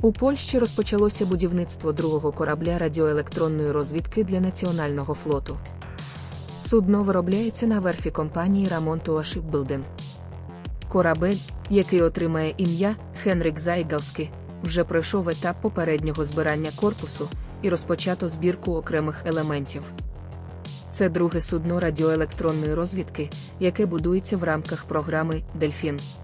У Польщі розпочалося будівництво другого корабля радіоелектронної розвідки для Національного флоту. Судно виробляється на верфі компанії Ramontua Shipbuilding. Корабель, який отримає ім'я Хенрік Зайгалський, вже пройшов етап попереднього збирання корпусу і розпочато збірку окремих елементів. Це друге судно радіоелектронної розвідки, яке будується в рамках програми «Дельфін».